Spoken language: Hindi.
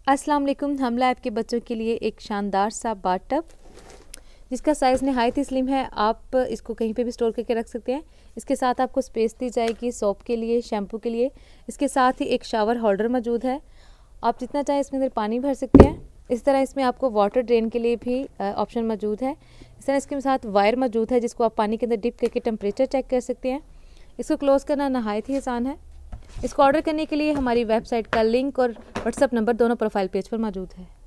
अस्सलाम वालेकुम। हम लाए आपके बच्चों के लिए एक शानदार सा बाथ टब जिसका साइज़ नहायत ही स्लिम है। आप इसको कहीं पे भी स्टोर करके रख सकते हैं। इसके साथ आपको स्पेस दी जाएगी सोप के लिए, शैम्पू के लिए। इसके साथ ही एक शावर होल्डर मौजूद है। आप जितना चाहें इसमें अंदर पानी भर सकते हैं। इस तरह इसमें आपको वाटर ड्रेन के लिए भी ऑप्शन मौजूद है। इस तरह इसके साथ वायर मौजूद है जिसको आप पानी के अंदर डिप करके टेम्परेचर चेक कर सकते हैं। इसको क्लोज़ करना नहायत ही आसान है। इसको ऑर्डर करने के लिए हमारी वेबसाइट का लिंक और व्हाट्सएप नंबर दोनों प्रोफाइल पेज पर मौजूद है।